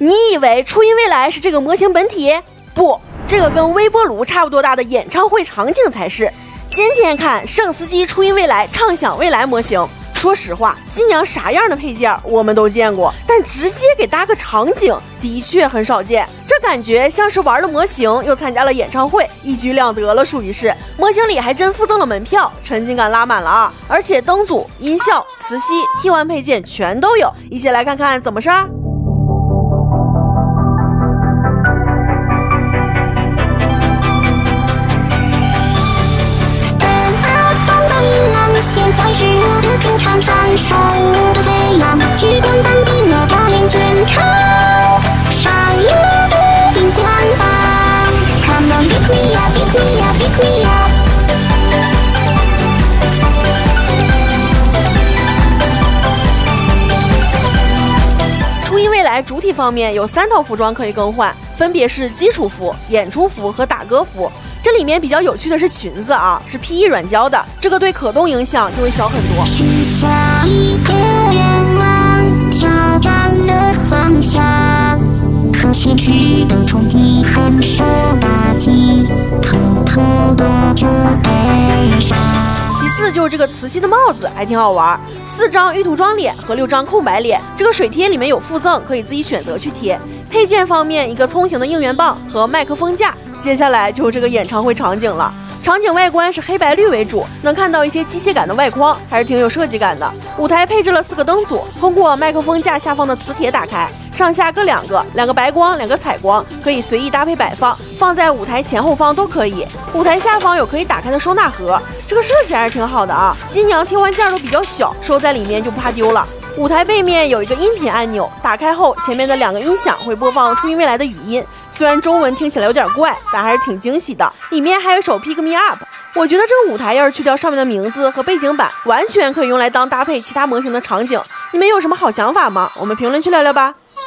你以为初音未来是这个模型本体？不，这个跟微波炉差不多大的演唱会场景才是。今天看圣司机初音未来畅享未来模型。说实话，新娘啥样的配件我们都见过，但直接给搭个场景的确很少见。这感觉像是玩了模型又参加了演唱会，一举两得了，属于是。模型里还真附赠了门票，沉浸感拉满了啊！而且灯组、音效、磁吸、替换配件全都有，一起来看看怎么是。 现在是我的主场，闪烁的飞扬，聚光灯给我照亮全场，闪耀的荧光棒 ，Come on pick me up, pick me up, pick me up。 初音未来主体方面有3套服装可以更换，分别是基础服、演出服和打歌服。这里面比较有趣的是裙子啊，是 PE 软胶的，这个对可动影响就会小很多。 许下一个愿望，挑战了幻想，可现实的冲击很受打击，偷偷躲着悲伤。 其次就是这个磁吸的帽子，还挺好玩，4张玉涂装脸和6张空白脸。这个水贴里面有附赠，可以自己选择去贴。配件方面，一个葱形的应援棒和麦克风架。接下来就是这个演唱会场景了，场景外观是黑白绿为主，能看到一些机械感的外框，还是挺有设计感的。舞台配置了4个灯组，通过麦克风架下方的磁铁打开，上下各2个，2个白光，2个彩光，可以随意搭配摆放，放在舞台前后方都可以。舞台下方有可以打开的收纳盒，这个设计还是挺好的啊。金娘贴完件都比较小，收在里面就不怕丢了。舞台背面有一个音频按钮，打开后前面的2个音响会播放初音未来的语音，虽然中文听起来有点怪，但还是挺惊喜的。里面还有一首 Pick Me Up， 我觉得这个舞台要是去掉上面的名字和背景板，完全可以用来当搭配其他模型的场景。你们有什么好想法吗？我们评论区聊聊吧。